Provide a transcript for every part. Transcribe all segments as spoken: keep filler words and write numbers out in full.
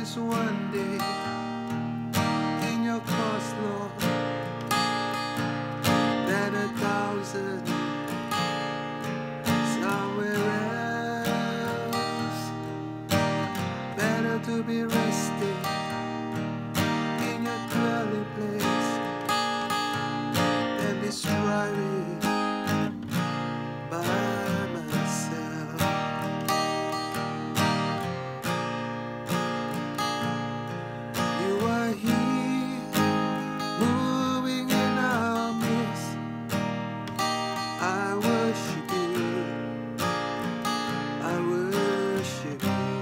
just one day in your course, Lord, than a thousand somewhere else. Better to be resting in your dwelling place than be striving by myself. You are here, moving in our midst. I worship you, I worship you.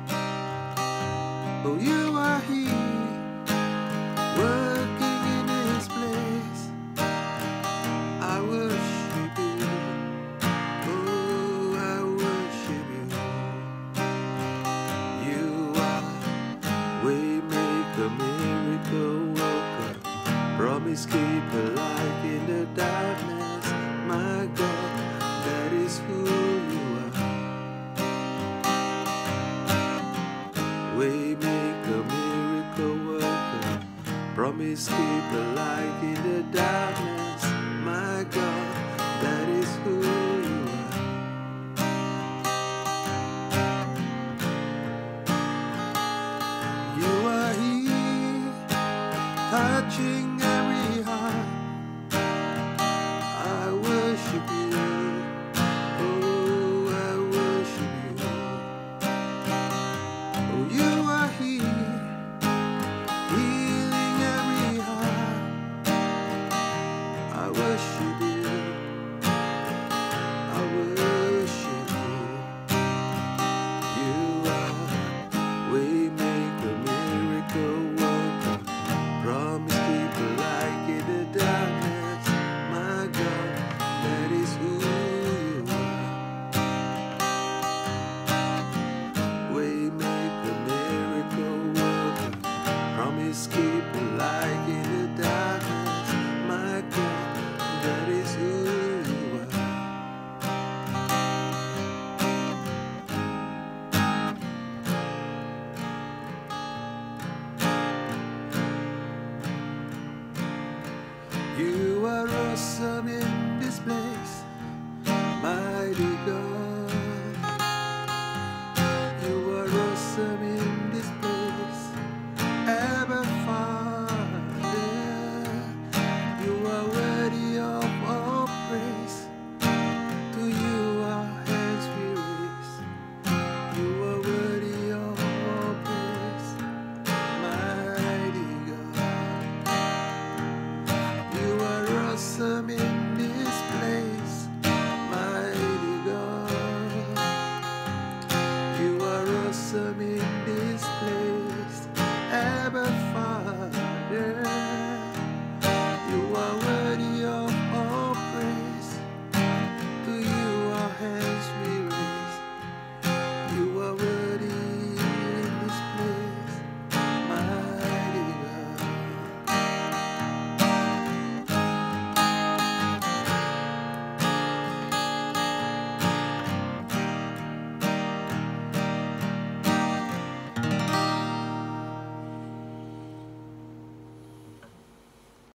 Oh, you are here, working in this place. I worship you, oh, I worship you. You are way maker, miracle worker, promise keeper, light in the darkness. My God, that is who you are. Way maker, miracle worker, promise keeper, light in the darkness. My God, that is who you are. You are here, touching every heart. I worship you, oh, I worship you. Oh, you are here, healing every heart. I worship you, I worship you. You are way maker, miracle worker, promise keeper, light in the darkness. My God, that is who you are. Way maker, miracle worker, promise keeper, light in the darkness. My God, that is who you are. You are awesome in this place, mighty God. You are awesome in this place, Abba Father. You are worthy of all praise. To you our hands we raise. You are worthy of all praise, mighty God. You are awesome in this place, mighty God. You are awesome in this place, Abba Father.